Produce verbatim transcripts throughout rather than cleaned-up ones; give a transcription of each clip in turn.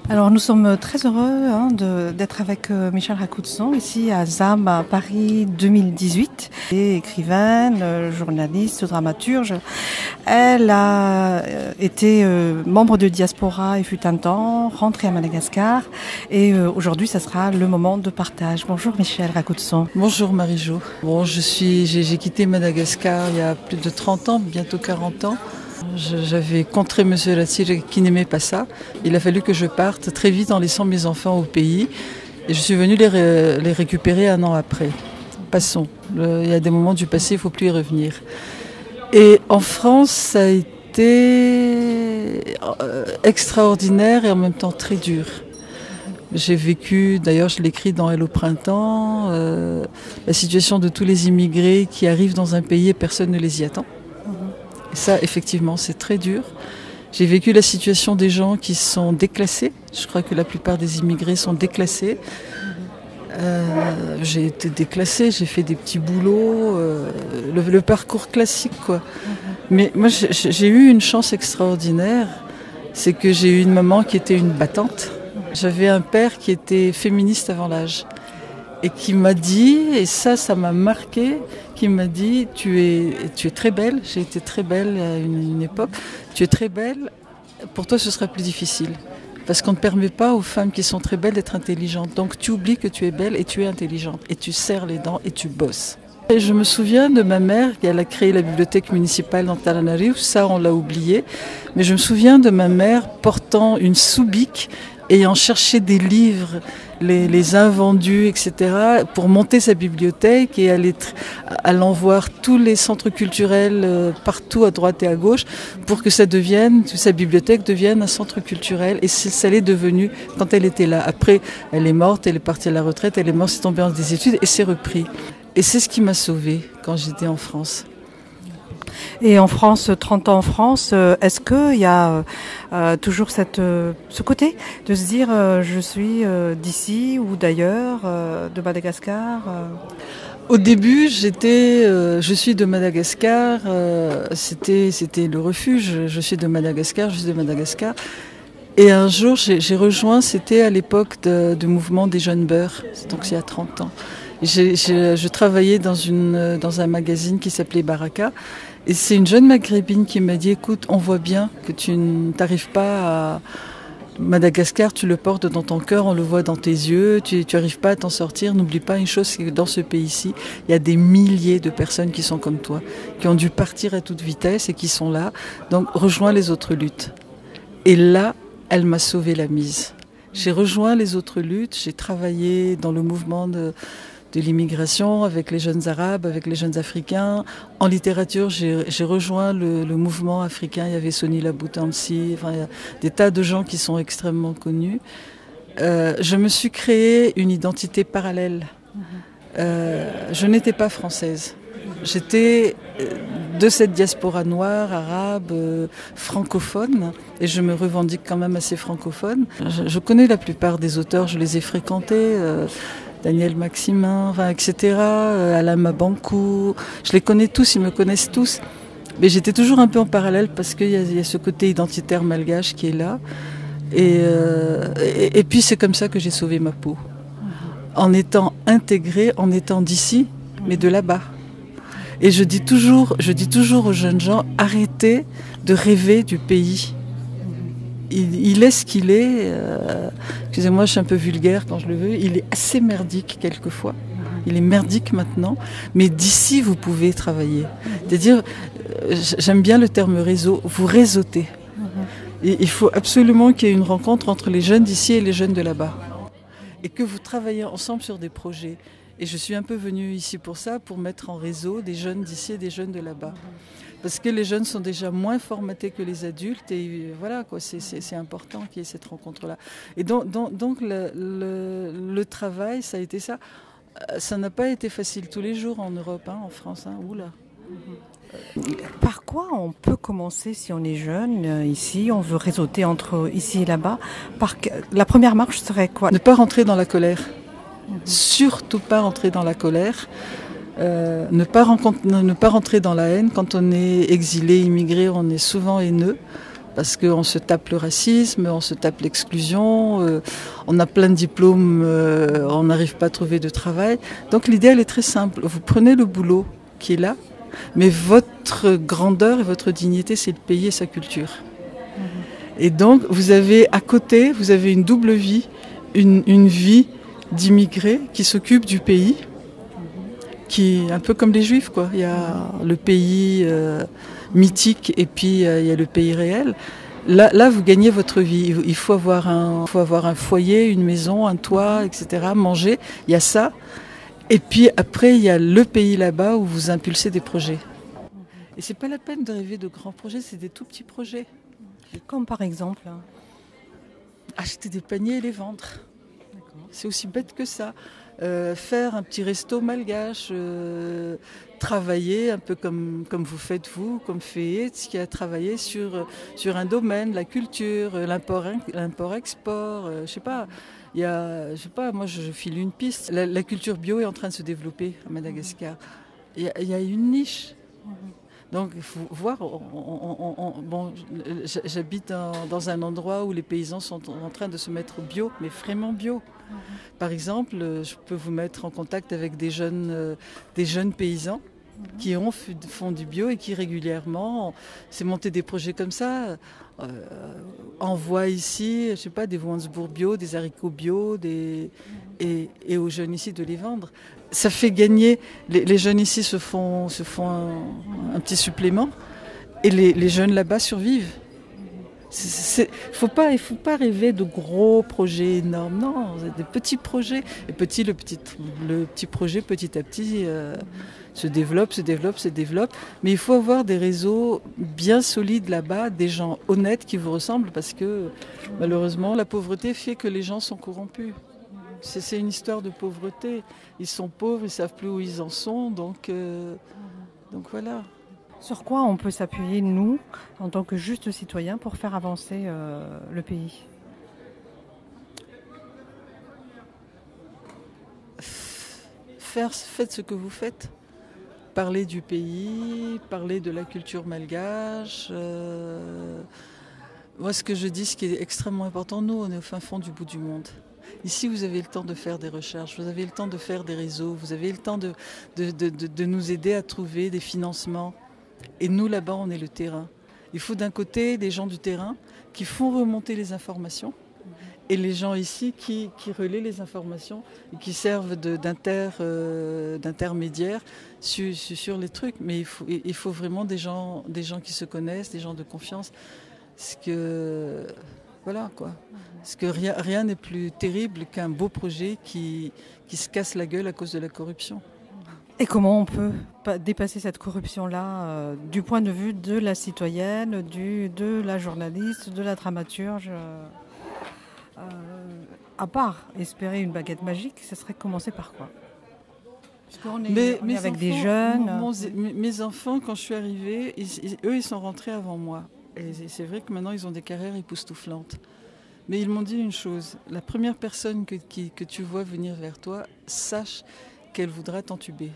Alors nous sommes très heureux hein, d'être avec euh, Michèle Rakoudson ici à ZAM à Paris deux mille dix-huit. Elle est écrivaine, euh, journaliste, dramaturge. Elle a euh, été euh, membre de Diaspora et fut un temps, rentrée à Madagascar et euh, aujourd'hui ça sera le moment de partage. Bonjour Michèle Rakoudson. Bonjour Marie-Jo. Bon, je suis, j'ai, j'ai quitté Madagascar il y a plus de trente ans, bientôt quarante ans. J'avais contré Monsieur Latsir qui n'aimait pas ça. Il a fallu que je parte très vite en laissant mes enfants au pays. Et je suis venue les, ré, les récupérer un an après. Passons. Le, il y a des moments du passé, il ne faut plus y revenir. Et en France, ça a été extraordinaire et en même temps très dur. J'ai vécu, d'ailleurs je l'écris dans Elle au printemps, euh, la situation de tous les immigrés qui arrivent dans un pays et personne ne les y attend. Et ça, effectivement, c'est très dur. J'ai vécu la situation des gens qui sont déclassés. Je crois que la plupart des immigrés sont déclassés. Euh, j'ai été déclassée, j'ai fait des petits boulots, euh, le, le parcours classique, quoi. Mais moi, j'ai, j'ai eu une chance extraordinaire, c'est que j'ai eu une maman qui était une battante. J'avais un père qui était féministe avant l'âge et qui m'a dit, et ça, ça m'a marqué, qui m'a dit, tu es, tu es très belle, j'ai été très belle à une, une époque, tu es très belle, pour toi ce sera plus difficile. Parce qu'on ne permet pas aux femmes qui sont très belles d'être intelligentes. Donc tu oublies que tu es belle et tu es intelligente. Et tu serres les dents et tu bosses. Et je me souviens de ma mère, elle a créé la bibliothèque municipale d'Antananarivo, ça on l'a oublié. Mais je me souviens de ma mère portant une soubique, ayant cherché des livres, les, les invendus, et cetera, pour monter sa bibliothèque et aller allant voir tous les centres culturels euh, partout à droite et à gauche pour que ça devienne, que sa bibliothèque devienne un centre culturel. Et ça l'est devenu quand elle était là. Après, elle est morte, elle est partie à la retraite, elle est morte, c'est tombée dans des études et c'est repris. Et c'est ce qui m'a sauvée quand j'étais en France. Et en France, trente ans en France, est-ce qu'il y a euh, toujours cette, euh, ce côté de se dire euh, je suis euh, d'ici ou d'ailleurs, euh, de Madagascar euh... Au début, j'étais, euh, je suis de Madagascar, euh, c'était, c'était le refuge, je suis de Madagascar, je suis de Madagascar. Et un jour, j'ai, j'ai rejoint, c'était à l'époque de, du mouvement des jeunes beurs, donc il y a trente ans. J'ai, j'ai, je travaillais dans, une, dans un magazine qui s'appelait Baraka. Et c'est une jeune maghrébine qui m'a dit, écoute, on voit bien que tu n'arrives pas à Madagascar, tu le portes dans ton cœur, on le voit dans tes yeux, tu n'arrives pas à t'en sortir. N'oublie pas une chose, c'est que dans ce pays-ci, il y a des milliers de personnes qui sont comme toi, qui ont dû partir à toute vitesse et qui sont là. Donc rejoins les autres luttes. Et là, elle m'a sauvé la mise. J'ai rejoint les autres luttes, j'ai travaillé dans le mouvement de... de l'immigration, avec les jeunes arabes, avec les jeunes africains. En littérature, j'ai, j'ai rejoint le, le mouvement africain. Il y avait Soni Laboutansi, enfin, il y a des tas de gens qui sont extrêmement connus. Euh, je me suis créé une identité parallèle. Euh, je n'étais pas française. J'étais de cette diaspora noire, arabe, euh, francophone, et je me revendique quand même assez francophone. Je, je connais la plupart des auteurs, je les ai fréquentés. Euh, Daniel Maximin, enfin, et cetera, euh, Alain Mabankou, je les connais tous, ils me connaissent tous. Mais j'étais toujours un peu en parallèle parce qu'il y, y a ce côté identitaire malgache qui est là. Et, euh, et, et puis c'est comme ça que j'ai sauvé ma peau. En étant intégrée, en étant d'ici, mais de là-bas. Et je dis toujours, je dis toujours aux jeunes gens, arrêtez de rêver du pays. Il, il est ce qu'il est, euh, excusez-moi je suis un peu vulgaire quand je le veux, il est assez merdique quelquefois, il est merdique maintenant, mais d'ici vous pouvez travailler. C'est-à-dire, euh, j'aime bien le terme réseau, vous réseautez. Et il faut absolument qu'il y ait une rencontre entre les jeunes d'ici et les jeunes de là-bas. Et que vous travaillez ensemble sur des projets. Et je suis un peu venue ici pour ça, pour mettre en réseau des jeunes d'ici et des jeunes de là-bas. Parce que les jeunes sont déjà moins formatés que les adultes et voilà quoi, c'est, c'est, c'est important qu'il y ait cette rencontre-là. Et donc, donc, donc le, le, le travail, ça a été ça. Ça n'a pas été facile tous les jours en Europe, hein, en France. Hein, oula. Par quoi on peut commencer si on est jeune euh, ici, on veut réseauter entre ici et là-bas? Par que... La première marche serait quoi? Ne pas rentrer dans la colère. Mm-hmm. Surtout pas rentrer dans la colère. Euh, ne, pas rencontre, ne pas rentrer dans la haine. Quand on est exilé, immigré, on est souvent haineux. parce qu'on se tape le racisme, on se tape l'exclusion, euh, on a plein de diplômes, euh, on n'arrive pas à trouver de travail. Donc l'idée, elle est très simple. Vous prenez le boulot qui est là, mais votre grandeur et votre dignité, c'est le pays et sa culture. Mmh. Et donc, vous avez à côté, vous avez une double vie, une, une vie d'immigrés qui s'occupent du pays, qui est un peu comme les Juifs, quoi. Il y a le pays euh, mythique et puis euh, il y a le pays réel. Là, là, vous gagnez votre vie. Il faut avoir un, il faut avoir un foyer, une maison, un toit, et cetera. Manger, il y a ça. Et puis après, il y a le pays là-bas où vous impulsez des projets. Et c'est pas la peine de rêver de grands projets, c'est des tout petits projets. Comme par exemple acheter des paniers et les vendre. C'est aussi bête que ça. Euh, faire un petit resto malgache, euh, travailler un peu comme, comme vous faites vous, comme fait Etz, qui a travaillé sur, sur un domaine, la culture, l'import, l'import-export, euh, je sais pas. Il y a, je sais pas, moi je, je file une piste. La, la culture bio est en train de se développer à Madagascar. Il y a, il y a une niche. Donc il faut voir, on, on, on, bon, j'habite dans, dans un endroit où les paysans sont en train de se mettre au bio, mais vraiment bio. Mmh. Par exemple, je peux vous mettre en contact avec des jeunes, euh, des jeunes paysans mmh. qui ont, font du bio et qui régulièrement, c'est monter des projets comme ça, euh, envoient ici, je sais pas, des Wansbourg bio, des haricots bio, des, mmh. et, et aux jeunes ici de les vendre. Ça fait gagner, les, les jeunes ici se font, se font un, un petit supplément et les, les jeunes là-bas survivent. Il ne faut pas, il faut pas rêver de gros projets énormes, non, des petits projets. Et petit, le, petit, le petit projet, petit à petit, euh, se développe, se développe, se développe. Mais il faut avoir des réseaux bien solides là-bas, des gens honnêtes qui vous ressemblent parce que malheureusement, la pauvreté fait que les gens sont corrompus. C'est une histoire de pauvreté. Ils sont pauvres, ils ne savent plus où ils en sont, donc, euh, donc voilà. Sur quoi on peut s'appuyer, nous, en tant que justes citoyens, pour faire avancer euh, le pays ? Faire, faites ce que vous faites. Parler du pays, parler de la culture malgache. Euh, moi, ce que je dis, ce qui est extrêmement important, nous, on est au fin fond du bout du monde. Ici, vous avez le temps de faire des recherches, vous avez le temps de faire des réseaux, vous avez le temps de, de, de, de, de nous aider à trouver des financements. Et nous, là-bas, on est le terrain. Il faut d'un côté des gens du terrain qui font remonter les informations et les gens ici qui, qui relaient les informations et qui servent de, d'inter, euh, d'intermédiaires sur, sur les trucs. Mais il faut, il faut vraiment des gens, des gens qui se connaissent, des gens de confiance. Parce que... Voilà quoi. Parce que rien, rien n'est plus terrible qu'un beau projet qui, qui se casse la gueule à cause de la corruption. Et comment on peut dépasser cette corruption-là euh, du point de vue de la citoyenne, du, de la journaliste, de la dramaturge euh, euh, à part espérer une baguette magique, ce serait commencer par quoi ? Parce qu'on est, mais, on est avec enfants, des jeunes. Mon, mon, mes enfants, quand je suis arrivée, ils, ils, eux, ils sont rentrés avant moi. Et c'est vrai que maintenant, ils ont des carrières époustouflantes. Mais ils m'ont dit une chose. La première personne que, qui, que tu vois venir vers toi, sache qu'elle voudra t'entuber.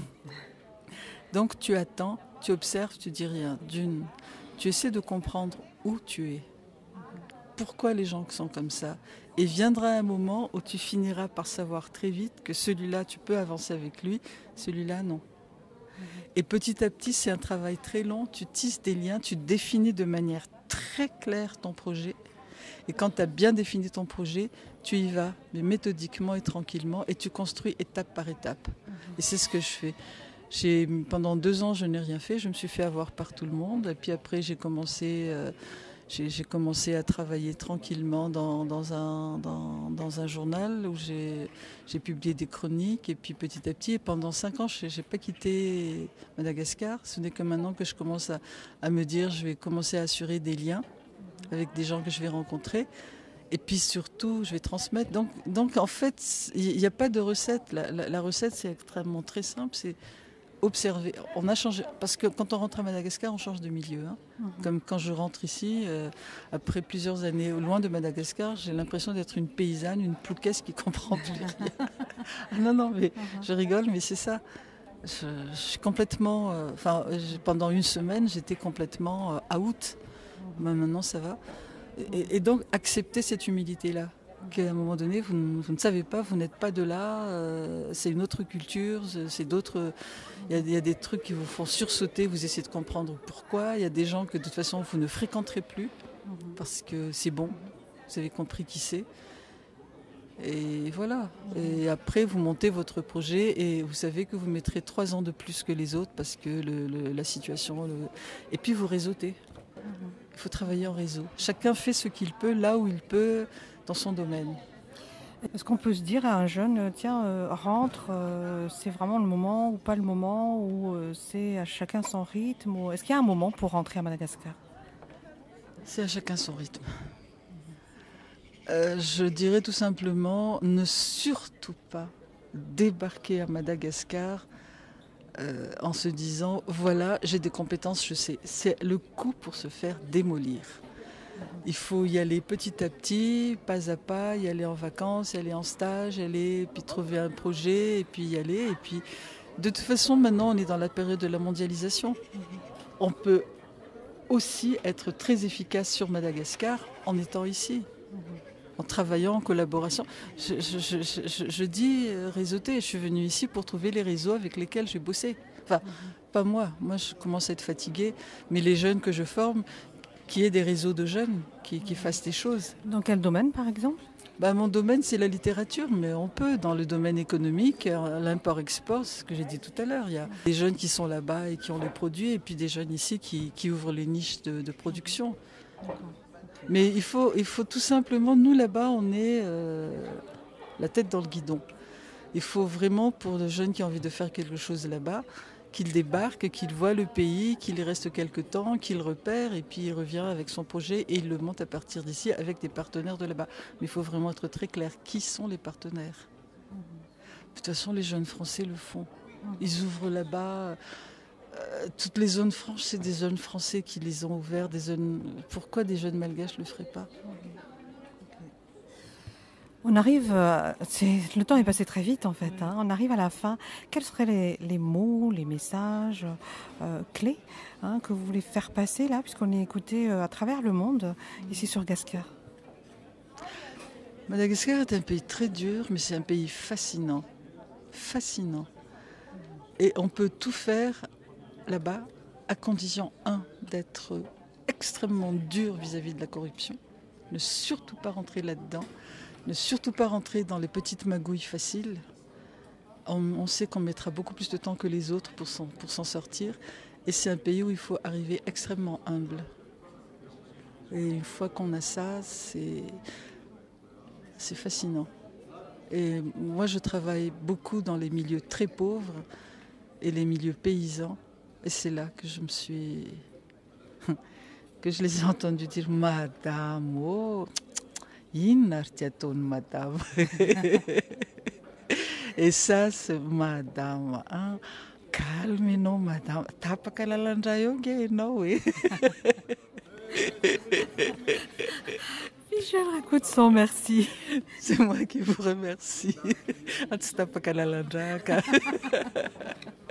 Donc tu attends, tu observes, tu dis rien. D'une, tu essaies de comprendre où tu es. Pourquoi les gens sont comme ça. Et viendra un moment où tu finiras par savoir très vite que celui-là, tu peux avancer avec lui, celui-là, non. Et petit à petit, c'est un travail très long, tu tisses des liens, tu définis de manière très claire ton projet. Et quand tu as bien défini ton projet, tu y vas, mais méthodiquement et tranquillement, et tu construis étape par étape. Et c'est ce que je fais. J'ai, pendant deux ans, je n'ai rien fait, je me suis fait avoir par tout le monde. Et puis après, j'ai commencé, euh, j'ai, j'ai commencé à travailler tranquillement dans, dans, un, dans, dans un journal où j'ai, j'ai publié des chroniques. Et puis petit à petit, et pendant cinq ans, je n'ai pas quitté Madagascar. Ce n'est que maintenant que je commence à, à me dire, je vais commencer à assurer des liens avec des gens que je vais rencontrer. Et puis surtout, je vais transmettre. Donc, donc en fait, il n'y a pas de recette. La, la, la recette, c'est extrêmement très simple. C'est observer. On a changé. Parce que quand on rentre à Madagascar, on change de milieu. Hein. Mm-hmm. Comme quand je rentre ici, euh, après plusieurs années loin de Madagascar, j'ai l'impression d'être une paysanne, une plouquesse qui comprend plus rien. non, non, mais mm-hmm. je rigole, mais c'est ça. Je, je suis complètement. Enfin, euh, pendant une semaine, j'étais complètement euh, out. Ben, maintenant ça va. Et, et donc accepter cette humilité-là. Qu'à un moment donné, vous ne, vous ne savez pas, vous n'êtes pas de là, euh, c'est une autre culture, c'est d'autres. Il y, y a des trucs qui vous font sursauter, vous essayez de comprendre pourquoi. Il y a des gens que de toute façon vous ne fréquenterez plus parce que c'est bon, vous avez compris qui c'est. Et voilà. Et après, vous montez votre projet et vous savez que vous mettrez trois ans de plus que les autres parce que le, le, la situation. Le... Et puis vous réseautez. Il faut travailler en réseau. Chacun fait ce qu'il peut, là où il peut, dans son domaine. Est-ce qu'on peut se dire à un jeune, tiens, euh, rentre, euh, c'est vraiment le moment ou pas le moment, ou euh, c'est à chacun son rythme ou... Est-ce qu'il y a un moment pour rentrer à Madagascar? C'est à chacun son rythme. Euh, je dirais tout simplement, ne surtout pas débarquer à Madagascar Euh, en se disant, voilà, j'ai des compétences, je sais. C'est le coup pour se faire démolir. Il faut y aller petit à petit, pas à pas, y aller en vacances, y aller en stage, y aller, puis trouver un projet, et puis y aller. Et puis, de toute façon, maintenant, on est dans la période de la mondialisation. On peut aussi être très efficace sur Madagascar en étant ici. En travaillant en collaboration. Je, je, je, je, je dis euh, réseauter. Je suis venue ici pour trouver les réseaux avec lesquels j'ai bossé. Enfin, mm-hmm. pas moi. Moi, je commence à être fatiguée. Mais les jeunes que je forme, qu'il y ait des réseaux de jeunes qui, qui fassent des choses. Dans quel domaine, par exemple? Bah, mon domaine, c'est la littérature, mais on peut, dans le domaine économique, l'import-export, c'est ce que j'ai dit tout à l'heure. Il y a des jeunes qui sont là-bas et qui ont les produits, et puis des jeunes ici qui, qui ouvrent les niches de, de production. D'accord. Mais il faut, il faut tout simplement, nous là-bas, on est euh, la tête dans le guidon. Il faut vraiment, pour les jeunes qui ont envie de faire quelque chose là-bas, qu'ils débarquent, qu'ils voient le pays, qu'ils y restent quelque temps, qu'ils repèrent, et puis il revient avec son projet et il le monte à partir d'ici avec des partenaires de là-bas. Mais il faut vraiment être très clair. Qui sont les partenaires ? De toute façon, les jeunes Français le font. Ils ouvrent là-bas... Euh, toutes les zones franches, c'est des jeunes Français qui les ont ouvertes. Des zones... Pourquoi des jeunes Malgaches ne le feraient pas? On arrive, euh, c'est, le temps est passé très vite en fait, hein. On arrive à la fin. Quels seraient les, les mots, les messages euh, clés hein, que vous voulez faire passer là, puisqu'on est écouté euh, à travers le monde, ici sur Gascar? Madagascar est un pays très dur, mais c'est un pays fascinant. Fascinant. Et on peut tout faire là-bas, à condition, un, d'être extrêmement dur vis-à-vis de la corruption, ne surtout pas rentrer là-dedans, ne surtout pas rentrer dans les petites magouilles faciles. On, on sait qu'on mettra beaucoup plus de temps que les autres pour s'en, pour s'en sortir, et c'est un pays où il faut arriver extrêmement humble. Et une fois qu'on a ça, c'est, c'est fascinant. Et moi, je travaille beaucoup dans les milieux très pauvres et les milieux paysans. Et c'est là que je me suis... que je les ai entendus dire « Madame, oh, inartiaton madame ». Et ça, c'est « Madame, hein, calme, non, madame, tapakalalandrayonge, non, oui ». Michel Rakoutson, merci. C'est moi qui vous remercie.